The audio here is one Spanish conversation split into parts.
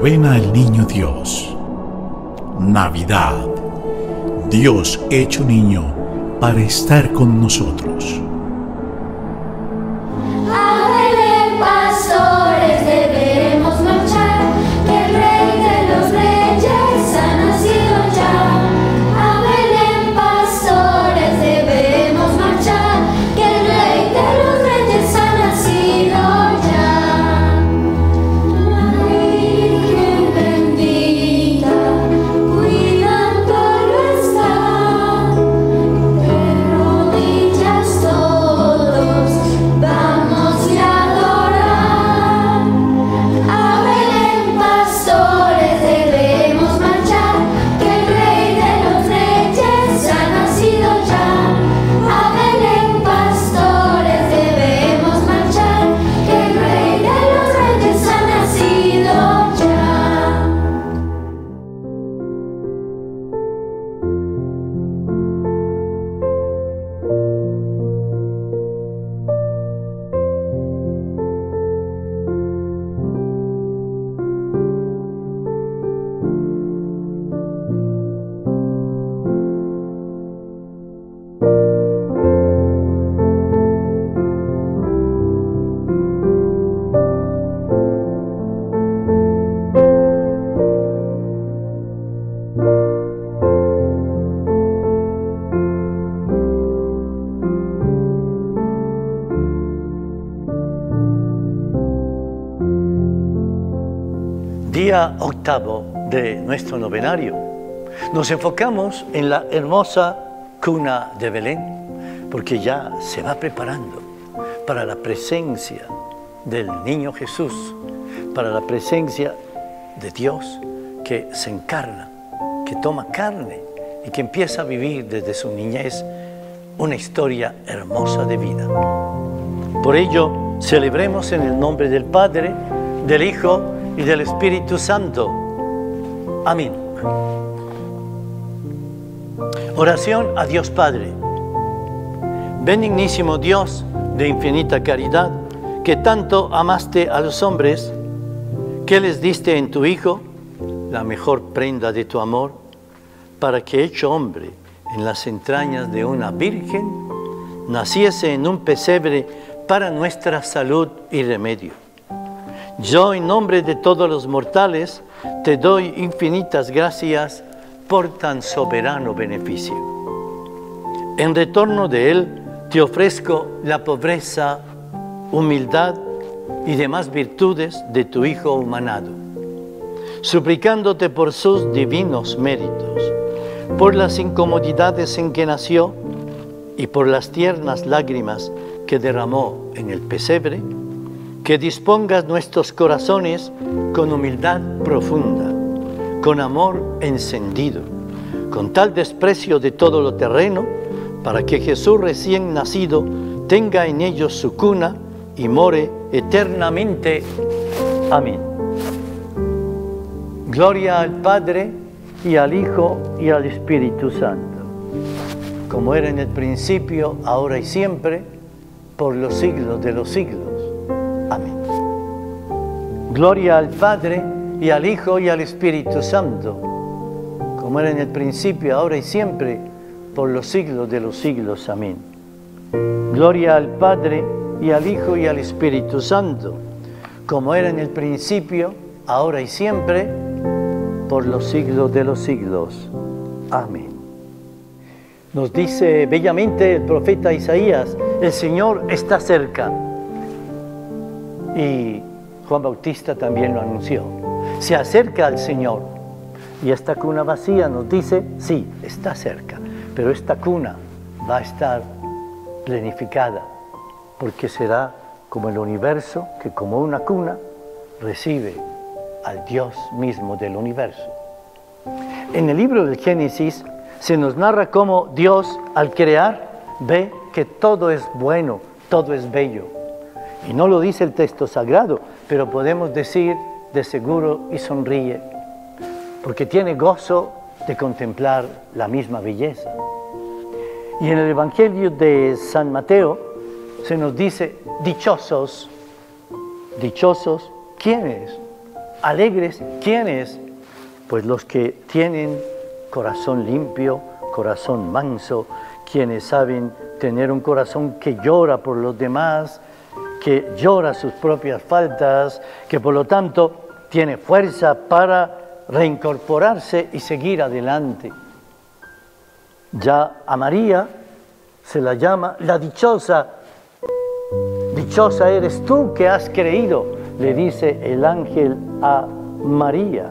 Novena al Niño Dios. Navidad. Dios hecho niño para estar con nosotros. Día octavo de nuestro novenario. Nos enfocamos en la hermosa cuna de Belén, porque ya se va preparando para la presencia del niño Jesús, para la presencia de Dios que se encarna, que toma carne y que empieza a vivir desde su niñez una historia hermosa de vida. Por ello, celebremos en el nombre del Padre, del Hijo y del Espíritu Santo. Amén. Oración a Dios Padre. Benignísimo Dios de infinita caridad, que tanto amaste a los hombres, que les diste en tu Hijo la mejor prenda de tu amor, para que hecho hombre en las entrañas de una virgen, naciese en un pesebre para nuestra salud y remedio. Yo, en nombre de todos los mortales, te doy infinitas gracias por tan soberano beneficio. En retorno de él, te ofrezco la pobreza, humildad y demás virtudes de tu Hijo humanado, suplicándote por sus divinos méritos, por las incomodidades en que nació y por las tiernas lágrimas que derramó en el pesebre, que dispongas nuestros corazones con humildad profunda, con amor encendido, con tal desprecio de todo lo terreno, para que Jesús recién nacido tenga en ellos su cuna y more eternamente. Amén. Gloria al Padre, y al Hijo, y al Espíritu Santo, como era en el principio, ahora y siempre, por los siglos de los siglos. Amén. Gloria al Padre, y al Hijo, y al Espíritu Santo, como era en el principio, ahora y siempre, por los siglos de los siglos. Amén. Gloria al Padre, y al Hijo, y al Espíritu Santo, como era en el principio, ahora y siempre, por los siglos de los siglos. Amén. Nos dice bellamente el profeta Isaías: el Señor está cerca. Y Juan Bautista también lo anunció. Se acerca al Señor. Y esta cuna vacía nos dice, sí, está cerca, pero esta cuna va a estar plenificada, porque será como el universo, que como una cuna recibe al Dios mismo del universo. En el libro del Génesis se nos narra cómo Dios, al crear, ve que todo es bueno, todo es bello. Y no lo dice el texto sagrado, pero podemos decir de seguro y sonríe, porque tiene gozo de contemplar la misma belleza. Y en el Evangelio de San Mateo se nos dice, dichosos, ¿quiénes? alegres, ¿quiénes? Pues los que tienen corazón limpio, corazón manso, quienes saben tener un corazón que llora por los demás, que llora sus propias faltas, que por lo tanto tiene fuerza para reincorporarse y seguir adelante. Ya a María se la llama la dichosa. Dichosa eres tú que has creído, le dice el ángel a María.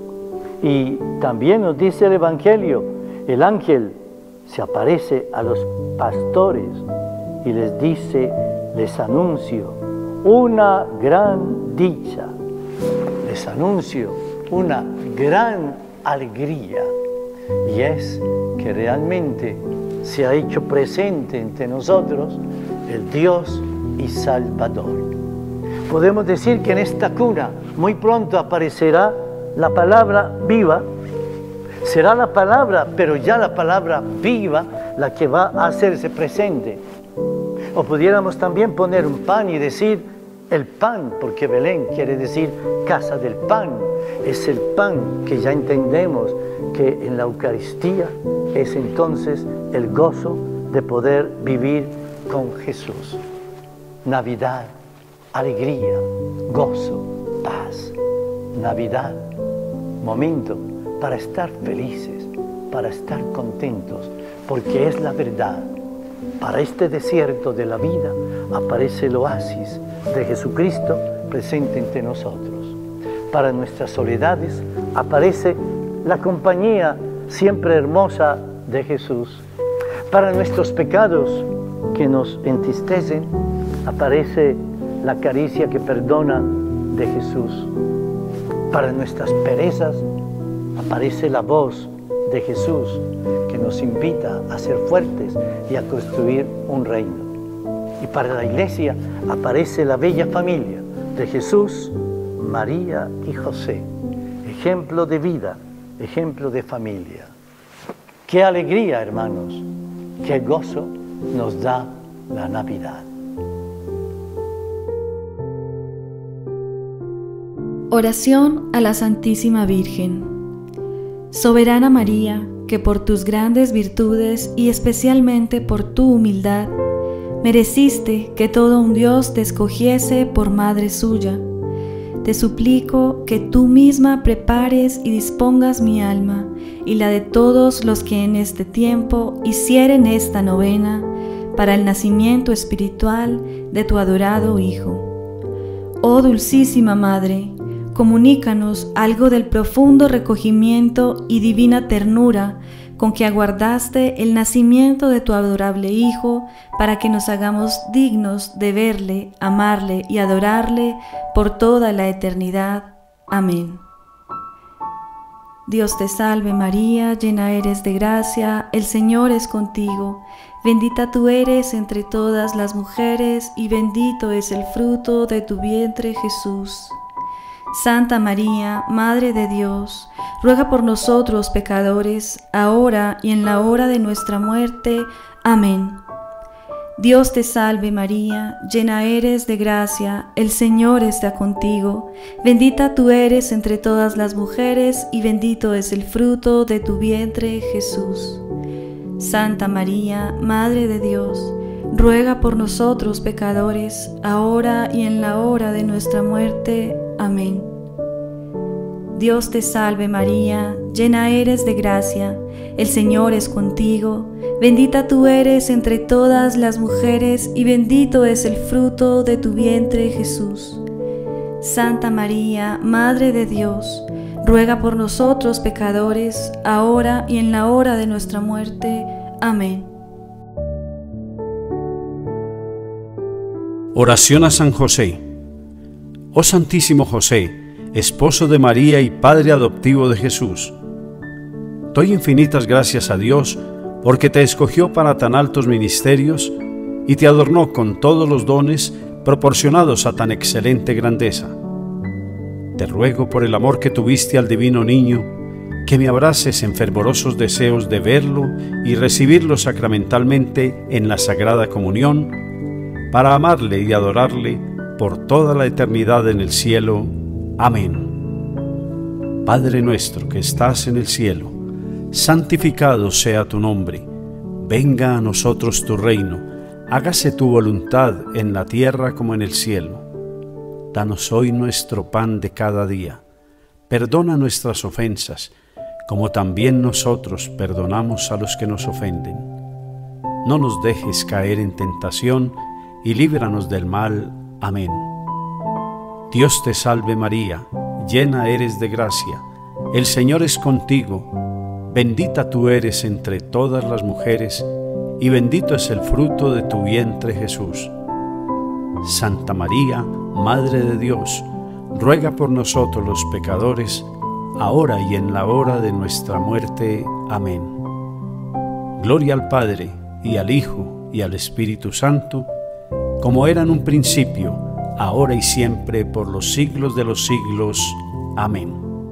Y también nos dice el Evangelio, el ángel se aparece a los pastores y les dice, les anuncio una gran dicha, les anuncio una gran alegría, y es que realmente se ha hecho presente entre nosotros el Dios y Salvador. Podemos decir que en esta cuna muy pronto aparecerá la palabra viva. Será la palabra, pero ya la palabra viva, la que va a hacerse presente. O pudiéramos también poner un pan y decir el pan, porque Belén quiere decir casa del pan. Es el pan que ya entendemos que en la Eucaristía es entonces el gozo de poder vivir con Jesús. Navidad, alegría, gozo, paz. Navidad, momento para estar felices, para estar contentos, porque es la verdad. Para este desierto de la vida aparece el oasis de Jesucristo presente entre nosotros. Para nuestras soledades aparece la compañía siempre hermosa de Jesús. Para nuestros pecados que nos entristecen aparece la caricia que perdona de Jesús. Para nuestras perezas aparece la voz de Jesús que nos invita a ser fuertes y a construir un reino. Y para la Iglesia aparece la bella familia de Jesús, María y José, ejemplo de vida, ejemplo de familia. ¡Qué alegría, hermanos! ¡Qué gozo nos da la Navidad! Oración a la Santísima Virgen. Soberana María, que por tus grandes virtudes y especialmente por tu humildad, mereciste que todo un Dios te escogiese por madre suya, te suplico que tú misma prepares y dispongas mi alma y la de todos los que en este tiempo hicieren esta novena para el nacimiento espiritual de tu adorado Hijo. Oh Dulcísima Madre, comunícanos algo del profundo recogimiento y divina ternura con que aguardaste el nacimiento de tu adorable Hijo, para que nos hagamos dignos de verle, amarle y adorarle por toda la eternidad. Amén. Dios te salve María, llena eres de gracia, el Señor es contigo. Bendita tú eres entre todas las mujeres, y bendito es el fruto de tu vientre, Jesús. Santa María, Madre de Dios, ruega por nosotros pecadores, ahora y en la hora de nuestra muerte. Amén. Dios te salve María, llena eres de gracia, el Señor está contigo. Bendita tú eres entre todas las mujeres, y bendito es el fruto de tu vientre, Jesús. Santa María, Madre de Dios, ruega por nosotros pecadores, ahora y en la hora de nuestra muerte. Amén. Dios te salve María, llena eres de gracia, el Señor es contigo, bendita tú eres entre todas las mujeres, y bendito es el fruto de tu vientre, Jesús. Santa María, Madre de Dios, ruega por nosotros pecadores, ahora y en la hora de nuestra muerte. Amén. Oración a San José. Oh Santísimo José, esposo de María y padre adoptivo de Jesús, doy infinitas gracias a Dios porque te escogió para tan altos ministerios y te adornó con todos los dones proporcionados a tan excelente grandeza. Te ruego por el amor que tuviste al divino niño, que me abraces en fervorosos deseos de verlo y recibirlo sacramentalmente en la Sagrada Comunión, para amarle y adorarle por toda la eternidad en el cielo. Amén. Padre nuestro que estás en el cielo, santificado sea tu nombre. Venga a nosotros tu reino, hágase tu voluntad en la tierra como en el cielo. Danos hoy nuestro pan de cada día. Perdona nuestras ofensas, como también nosotros perdonamos a los que nos ofenden. No nos dejes caer en tentación y líbranos del mal. Amén. Dios te salve María, llena eres de gracia, el Señor es contigo, bendita tú eres entre todas las mujeres, y bendito es el fruto de tu vientre Jesús. Santa María, Madre de Dios, ruega por nosotros los pecadores, ahora y en la hora de nuestra muerte. Amén. Gloria al Padre, y al Hijo, y al Espíritu Santo, como era en un principio, ahora y siempre, por los siglos de los siglos. Amén.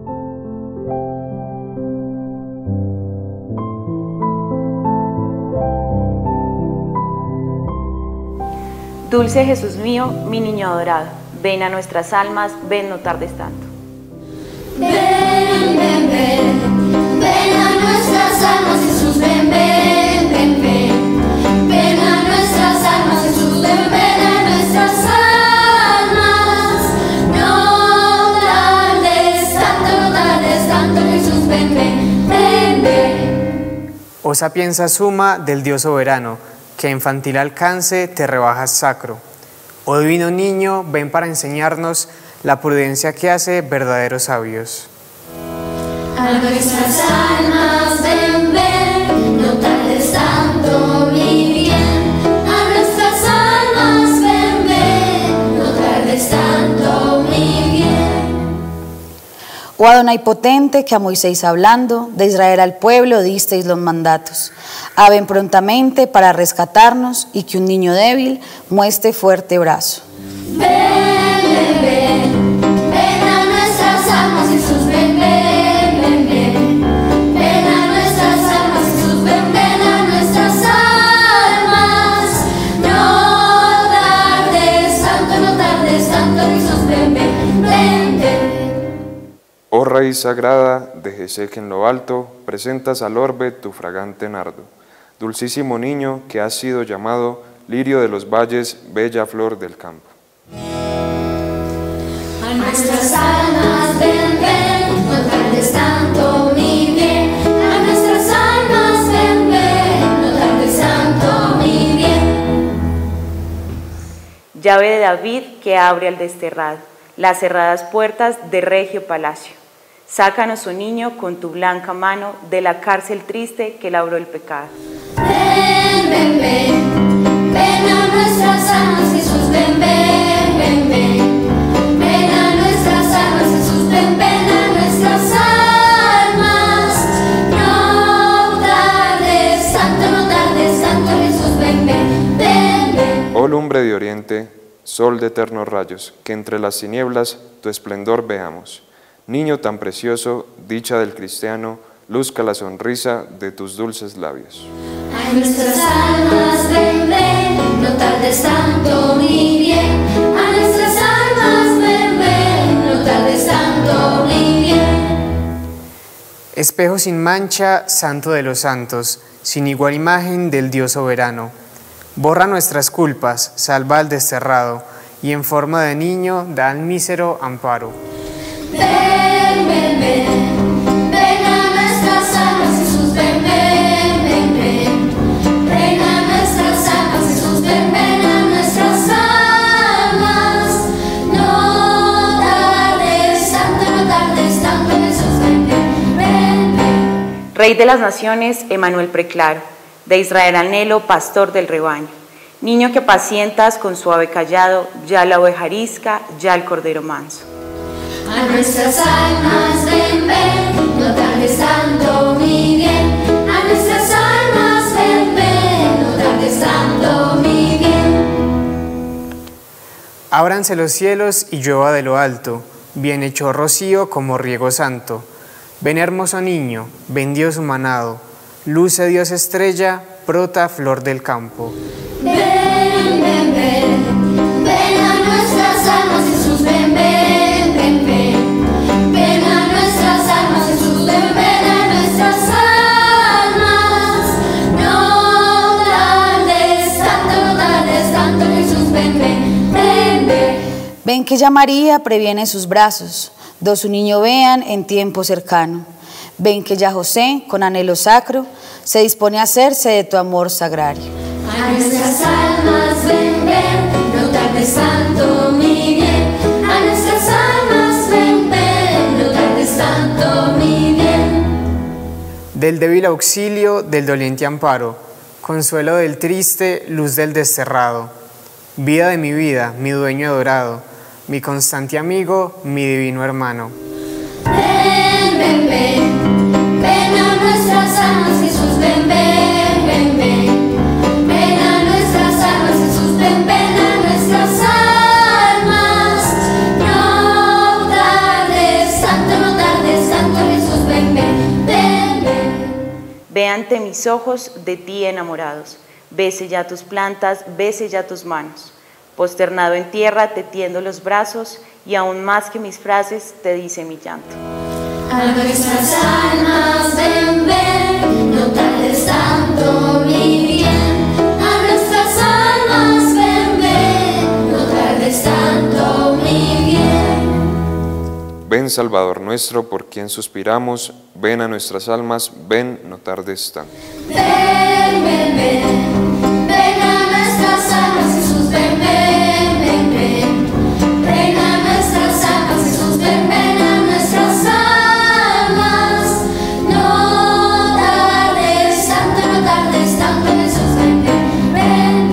Dulce Jesús mío, mi niño adorado, ven a nuestras almas, ven, no tardes tanto. Ven, ven, ven, ven a nuestras almas, Jesús, ven, ven, ven, ven. Ven a nuestras almas, Jesús, ven, ven a nuestras almas. No tardes tanto, Jesús, ven, ven, ven, ven. Oh sapienza suma del Dios soberano, que a infantil alcance te rebajas sacro. Oh divino niño, ven para enseñarnos la prudencia que hace verdaderos sabios. A nuestras almas ven, ven, no tardes tanto, mi bien. A nuestras almas ven, ven, no tardes tanto, mi bien. Oh Adonai potente, que a Moisés hablando, de Israel al pueblo disteis los mandatos. Ven prontamente para rescatarnos, y que un niño débil muestre fuerte brazo. Ven, ven, ven, ven a nuestras almas, Jesús, ven, ven, ven, ven. Ven a nuestras almas, Jesús, ven, ven a nuestras almas. No tardes tanto, Jesús, ven, ven, ven, ven. Oh raíz sagrada de Jesec en lo alto, presentas al orbe tu fragante nardo. Dulcísimo niño que has sido llamado lirio de los valles, bella flor del campo. A nuestras almas ven, ven, no tardes tanto, mi bien. A nuestras almas ven, ven, no tardes tanto, mi bien. Llave de David que abre al desterrado, las cerradas puertas de regio palacio. Sácanos, oh niño, con tu blanca mano, de la cárcel triste que labró el pecado. Ven, ven, ven, ven a nuestras almas, Jesús, ven, ven, ven, ven. Ven a nuestras almas, Jesús, ven, ven a nuestras almas. No tardes tanto, Jesús, ven, ven, ven, ven. Oh lumbre de oriente, sol de eternos rayos, que entre las tinieblas tu esplendor veamos. Niño tan precioso, dicha del cristiano, luzca la sonrisa de tus dulces labios. A nuestras almas ven, ven, no tardes tanto, mi bien. A nuestras almas ven, ven, no tardes tanto, mi bien. Espejo sin mancha, santo de los santos, sin igual imagen del Dios soberano. Borra nuestras culpas, salva al desterrado, y en forma de niño da al mísero amparo. Ven, ven, ven, ven a nuestras almas, Jesús, ven, ven, ven, ven. Ven a nuestras almas, Jesús, ven, ven a nuestras almas. No tardes tanto, Jesús, ven, ven, ven, ven. Rey de las naciones, Emanuel preclaro, de Israel anhelo, pastor del rebaño. Niño que pacientas con suave callado, ya la oveja arisca, ya el cordero manso. A nuestras almas ven, ven, no tardes tanto, mi bien. A nuestras almas ven, ven, no tardes tanto, mi bien. Ábranse los cielos y llueva de lo alto, bien hecho rocío como riego santo. Ven hermoso niño, ven Dios humanado, luce Dios estrella, brota flor del campo. Ven, ven, ven, ven a nuestras almas, Jesús, ven, ven, ven, ven. Ven a nuestras Ven que ya María previene sus brazos, do su niño vean en tiempo cercano. Ven que ya José, con anhelo sacro, se dispone a hacerse de tu amor sagrario. A nuestras almas ven, ven, no tardes tanto, mi bien. A nuestras almas ven, ven, no tardes tanto, mi bien. Del débil auxilio, del doliente amparo, consuelo del triste, luz del desterrado. Vida de mi vida, mi dueño adorado, mi constante amigo, mi divino hermano. Ven, ven, ven, ven a nuestras almas, Jesús, ven, ven, ven, ven. Ven a nuestras almas, Jesús, ven, ven a nuestras almas. No tardes tanto, Jesús, ven, ven, ven, ven. Ve ante mis ojos de ti enamorados. Bese ya tus plantas, bese ya tus manos. Posternado en tierra te tiendo los brazos y aún más que mis frases te dice mi llanto. A nuestras almas ven, ven, no tardes tanto, mi bien. A nuestras almas ven, ven, no tardes tanto, mi bien. Ven Salvador nuestro, por quien suspiramos, ven a nuestras almas, ven, no tardes tanto. Ven, ven, ven, ven a nuestras almas, Jesús, ven, ven, ven, ven. Ven a nuestras almas, Jesús, ven, ven a nuestras almas. No tardes tanto, Jesús, ven, ven, ven,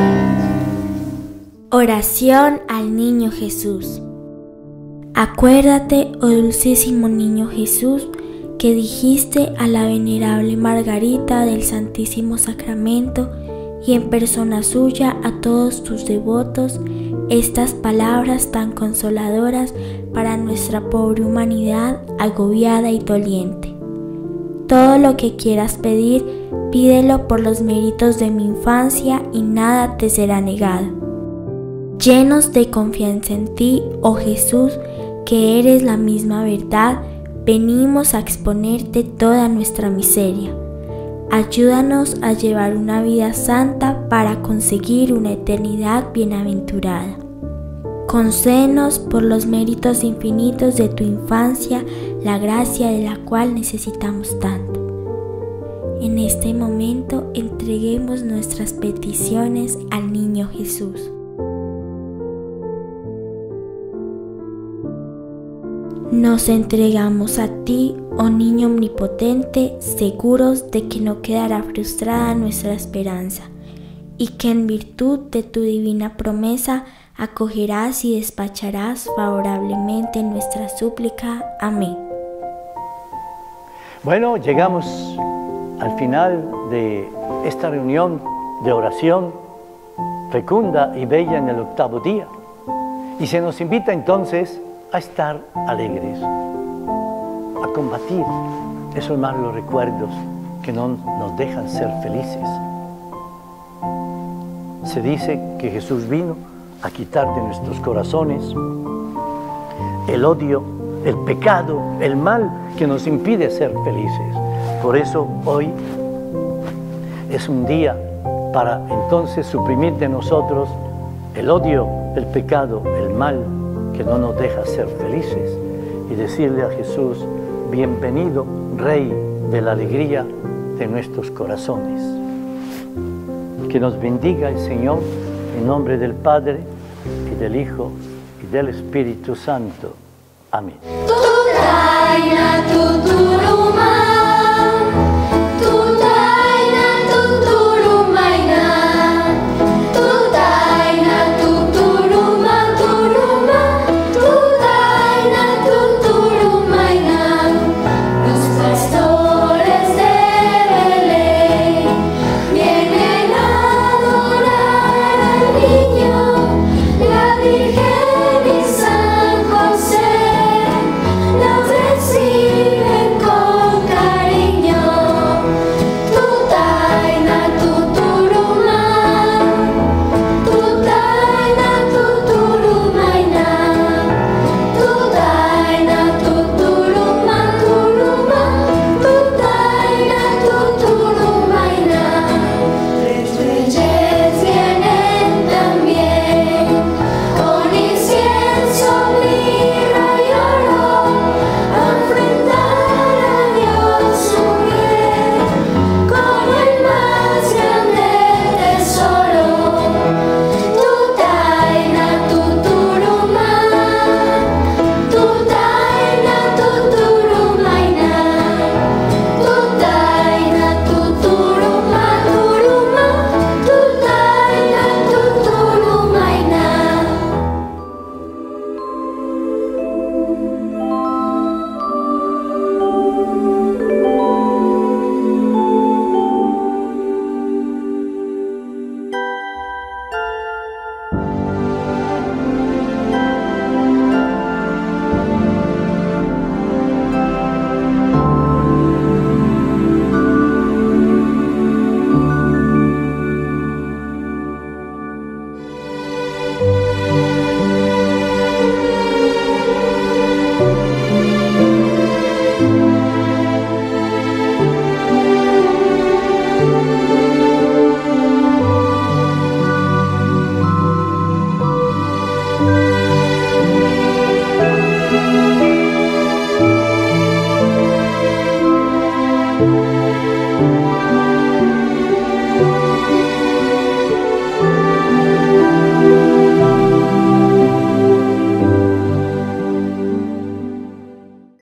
ven. Oración al Niño Jesús. Acuérdate, oh dulcísimo Niño Jesús, que dijiste a la venerable Margarita del Santísimo Sacramento y en persona suya a todos tus devotos estas palabras tan consoladoras para nuestra pobre humanidad agobiada y doliente. Todo lo que quieras pedir, pídelo por los méritos de mi infancia y nada te será negado. Llenos de confianza en ti, oh Jesús, que eres la misma verdad, venimos a exponerte toda nuestra miseria. Ayúdanos a llevar una vida santa para conseguir una eternidad bienaventurada. Concédenos por los méritos infinitos de tu infancia la gracia de la cual necesitamos tanto. En este momento entreguemos nuestras peticiones al Niño Jesús. Nos entregamos a ti, oh Niño omnipotente, seguros de que no quedará frustrada nuestra esperanza, y que en virtud de tu divina promesa acogerás y despacharás favorablemente nuestra súplica. Amén. Bueno, llegamos al final de esta reunión de oración fecunda y bella en el octavo día, y se nos invita entonces a estar alegres, a combatir esos malos recuerdos que no nos dejan ser felices. Se dice que Jesús vino a quitar de nuestros corazones el odio, el pecado, el mal que nos impide ser felices. Por eso hoy es un día para entonces suprimir de nosotros el odio, el pecado, el mal que no nos deja ser felices, y decirle a Jesús: bienvenido, Rey de la alegría de nuestros corazones. Que nos bendiga el Señor en nombre del Padre, y del Hijo, y del Espíritu Santo. Amén. Reciben con cariño. Amén.